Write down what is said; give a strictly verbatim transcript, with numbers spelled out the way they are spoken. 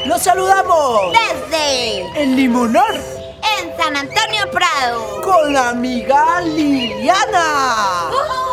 ¡Los saludamos! Desde el Limonar, en San Antonio Prado, con la amiga Liliana. ¡Uh!